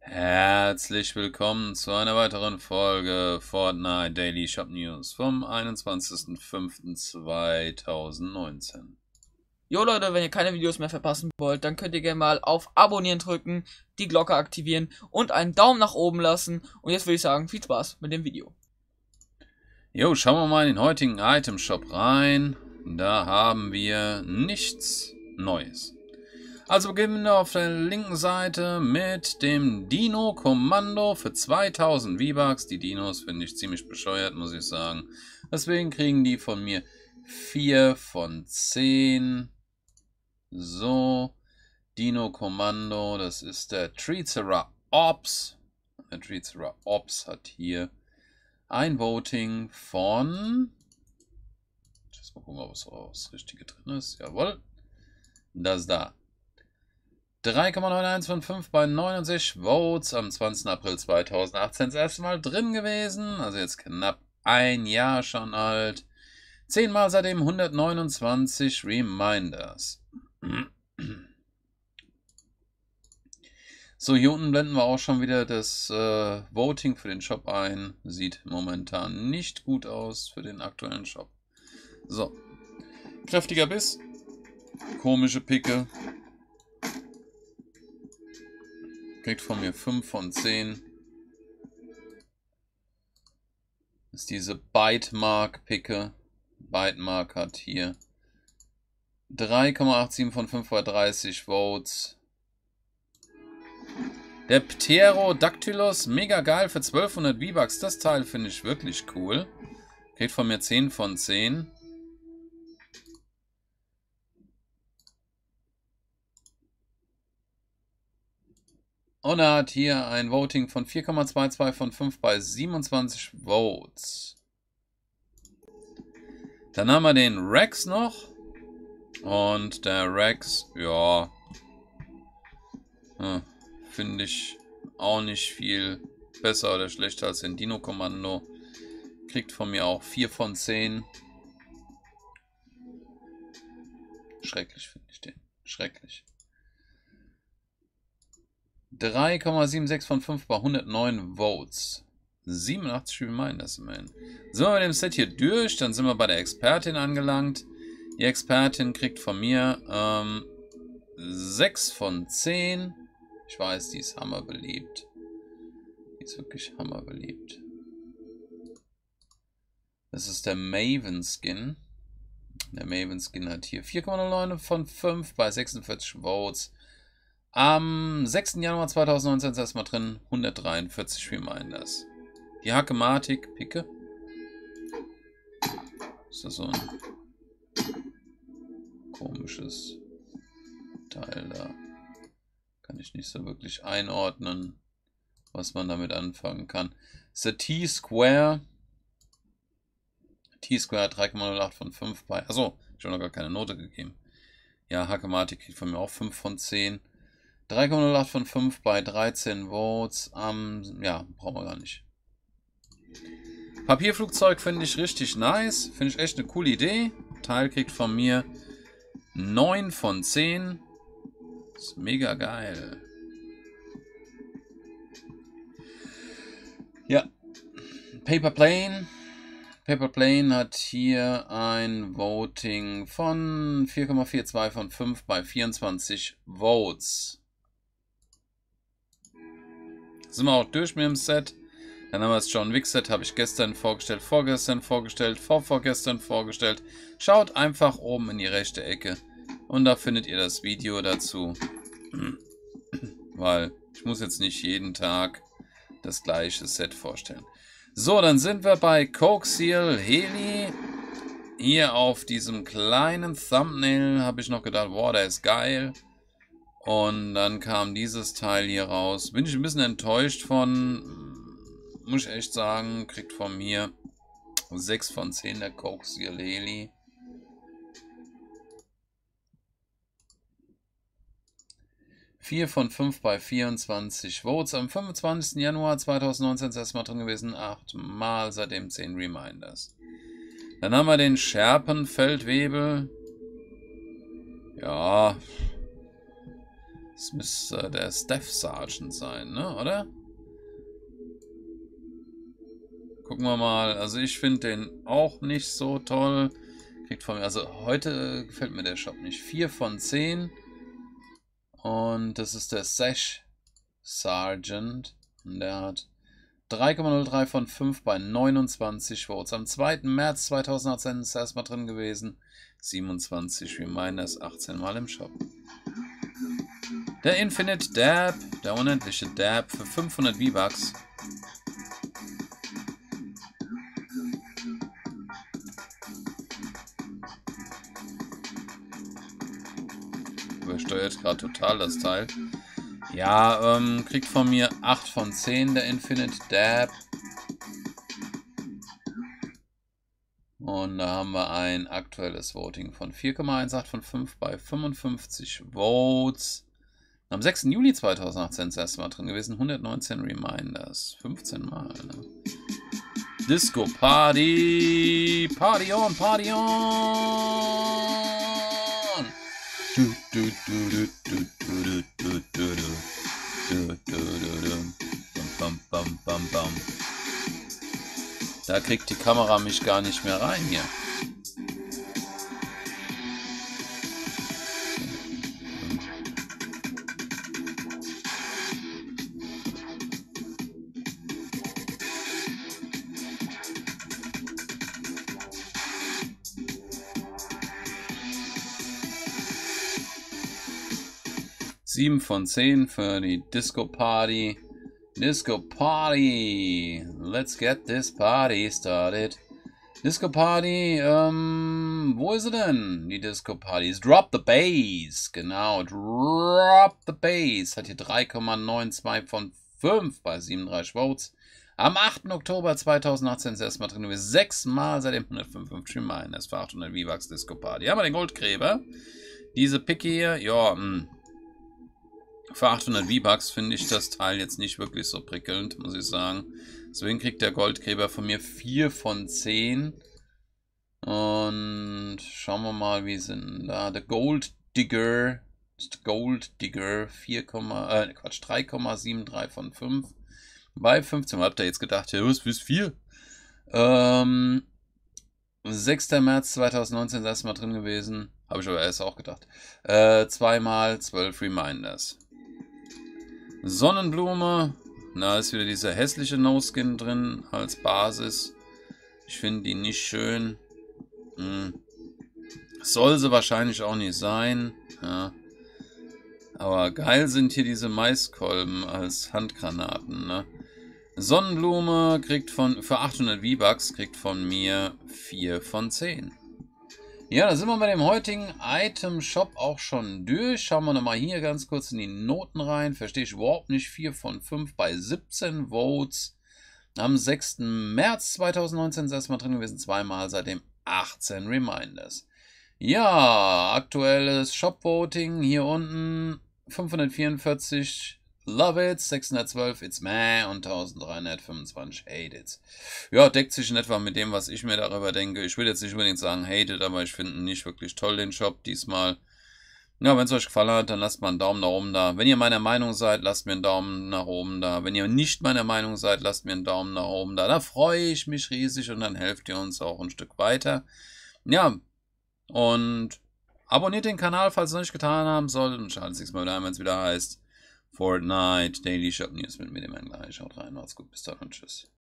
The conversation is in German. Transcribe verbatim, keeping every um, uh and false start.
Herzlich willkommen zu einer weiteren Folge Fortnite Daily Shop News vom einundzwanzigsten fünften zweitausendneunzehn. Jo Leute, wenn ihr keine Videos mehr verpassen wollt, dann könnt ihr gerne mal auf Abonnieren drücken, die Glocke aktivieren und einen Daumen nach oben lassen. Und jetzt würde ich sagen, viel Spaß mit dem Video. Jo, schauen wir mal in den heutigen Item Shop rein. Da haben wir nichts Neues. Also beginnen wir auf der linken Seite mit dem Dino-Kommando für zweitausend V-Bucks. Die Dinos finde ich ziemlich bescheuert, muss ich sagen. Deswegen kriegen die von mir vier von zehn. So, Dino-Kommando, das ist der Triceratops. Der Triceratops hat hier ein Voting von... Jetzt mal gucken, ob es auch das Richtige drin ist. Jawohl, das da. drei Komma neunundneunzig von fünf bei neunundsechzig Votes am zwanzigsten April zweitausendachtzehn das erste Mal drin gewesen. Also jetzt knapp ein Jahr schon alt. Zehnmal seitdem hundertneunundzwanzig Reminders. So, hier unten blenden wir auch schon wieder das äh, Voting für den Shop ein. Sieht momentan nicht gut aus für den aktuellen Shop. So, kräftiger Biss. Komische Picke. Kriegt von mir fünf von zehn. Das ist diese Bite-Mark-Picke. Bite-Mark hat hier drei Komma siebenundachtzig von fünf bei dreißig Votes. Der Pterodactylus, mega geil für zwölfhundert V-Bucks. Das Teil finde ich wirklich cool. Kriegt von mir zehn von zehn. Und er hat hier ein Voting von vier Komma zweiundzwanzig von fünf bei siebenundzwanzig Votes. Dann haben wir den Rex noch. Und der Rex, ja, hm, finde ich auch nicht viel besser oder schlechter als den Dino-Kommando. Kriegt von mir auch vier von zehn. Schrecklich finde ich den. Schrecklich. drei Komma sechsundsiebzig von fünf bei hundertneun Votes. siebenundachtzig Reminders immerhin. Sind wir mit dem Set hier durch, dann sind wir bei der Expertin angelangt. Die Expertin kriegt von mir ähm, sechs von zehn. Ich weiß, die ist hammerbeliebt. Die ist wirklich hammerbeliebt. Das ist der Maven Skin. Der Maven Skin hat hier vier Komma neun von fünf bei sechsundvierzig Votes. Am sechsten Januar zweitausendneunzehn ist erstmal drin hundertdreiundvierzig Reminders. Die Hakematik Picke. Ist das so ein komisches Teil da? Kann ich nicht so wirklich einordnen, was man damit anfangen kann. Das ist der T-Square. T-Square hat drei Komma null acht von fünf bei. Achso, ich habe noch gar keine Note gegeben. Ja, Hakematik kriegt von mir auch fünf von zehn. drei Komma null acht von fünf bei dreizehn Votes. Ähm, ja, brauchen wir gar nicht. Papierflugzeug finde ich richtig nice. Finde ich echt eine coole Idee. Teil kriegt von mir neun von zehn. Ist mega geil. Ja. Paper Plane. Paper Plane hat hier ein Voting von vier Komma zweiundvierzig von fünf bei vierundzwanzig Votes. Sind wir auch durch mit dem Set. Dann haben wir das John Wick Set, habe ich gestern vorgestellt, vorgestern vorgestellt, vorvorgestern vorgestellt. Schaut einfach oben in die rechte Ecke und da findet ihr das Video dazu. Weil ich muss jetzt nicht jeden Tag das gleiche Set vorstellen. So, dann sind wir bei Coaxial Heli. Hier auf diesem kleinen Thumbnail habe ich noch gedacht, wow, der ist geil. Und dann kam dieses Teil hier raus. Bin ich ein bisschen enttäuscht von, muss ich echt sagen. Kriegt von mir sechs von zehn der Coaxial Heli. vier von fünf bei vierundzwanzig Votes. Am fünfundzwanzigsten Januar zweitausendneunzehn ist erstmal drin gewesen. acht Mal, seitdem zehn Reminders. Dann haben wir den Scherpenfeldwebel. Ja. Das müsste der Staff Sergeant sein, ne? Oder? Gucken wir mal. Also ich finde den auch nicht so toll. Kriegt von mir, also heute gefällt mir der Shop nicht. vier von zehn. Und das ist der Sash Sergeant. Und der hat drei Komma null drei von fünf bei neunundzwanzig Votes. Am zweiten März zweitausendachtzehn ist er erstmal drin gewesen. siebenundzwanzig Reminders, achtzehn Mal im Shop. Der Infinite Dab, der unendliche Dab für fünfhundert V-Bucks. Übersteuert gerade total das Teil. Ja, ähm, kriegt von mir acht von zehn der Infinite Dab. Und da haben wir ein aktuelles Voting von vier Komma achtzehn von fünf bei fünfundfünfzig Votes. Am sechsten Juli zweitausendachtzehn ist das erste Mal drin gewesen. hundertneunzehn Reminders. fünfzehn Mal. Ne? Disco Party. Party on, Party on. Du, du, du, du, du, du, du, du, du. Du, du, du, du. Bam, bam, bam, bam. Da kriegt die Kamera mich gar nicht mehr rein hier. sieben von zehn für die Disco Party. Disco Party. Let's get this party started. Disco Party, ähm, wo ist sie denn? Die Disco Party. Drop the Bass. Genau, Drop the Bass. Hat hier drei Komma zweiundneunzig von fünf bei siebenunddreißig Votes. Am achten Oktober zweitausendachtzehn ist erstmal drin gewesen. Sechsmal seit dem hundertfünfundfünfzig Reminders für achthundert V-Bucks Disco Party. Haben wir den Goldgräber. Diese Picke hier, ja, mh. Für achthundert V-Bucks finde ich das Teil jetzt nicht wirklich so prickelnd, muss ich sagen. Deswegen kriegt der Goldgräber von mir vier von zehn. Und schauen wir mal, wie sind da. Der Gold Digger. Gold Digger vier, äh, Quatsch, drei Komma dreiundsiebzig von fünf. Bei fünfzehn. Habt ihr jetzt gedacht, ja, was fürs vier? Ähm, sechster März zweitausendneunzehn ist das erste Mal drin gewesen. Habe ich aber erst auch gedacht. Äh, zweimal zwölf Reminders. Sonnenblume, da ist wieder dieser hässliche No-Skin drin als Basis. Ich finde die nicht schön. Hm. Soll sie wahrscheinlich auch nicht sein. Ja. Aber geil sind hier diese Maiskolben als Handgranaten. Ne? Sonnenblume kriegt von für achthundert V-Bucks kriegt von mir vier von zehn. Ja, da sind wir bei dem heutigen Item-Shop auch schon durch. Schauen wir nochmal hier ganz kurz in die Noten rein. Verstehe ich überhaupt nicht. vier von fünf bei siebzehn Votes. Am sechsten März zweitausendneunzehn ist erstmal drin gewesen. Zweimal seitdem achtzehn Reminders. Ja, aktuelles Shop-Voting hier unten. fünfhundertvierundvierzig Love It, sechshundertzwölf It's Meh und dreizehnhundertfünfundzwanzig Hate It. Ja, deckt sich in etwa mit dem, was ich mir darüber denke. Ich will jetzt nicht unbedingt sagen Hate It, aber ich finde ihn nicht wirklich toll, den Shop diesmal. Ja, wenn es euch gefallen hat, dann lasst mal einen Daumen nach oben da. Wenn ihr meiner Meinung seid, lasst mir einen Daumen nach oben da. Wenn ihr nicht meiner Meinung seid, lasst mir einen Daumen nach oben da. Da freue ich mich riesig und dann helft ihr uns auch ein Stück weiter. Ja, und abonniert den Kanal, falls ihr es noch nicht getan haben solltet. Und schaltet sich mal wieder ein, wenn es wieder heißt Fortnite Daily Shop News mit mir, dem gleich. Haut rein, macht's gut, bis dann und tschüss.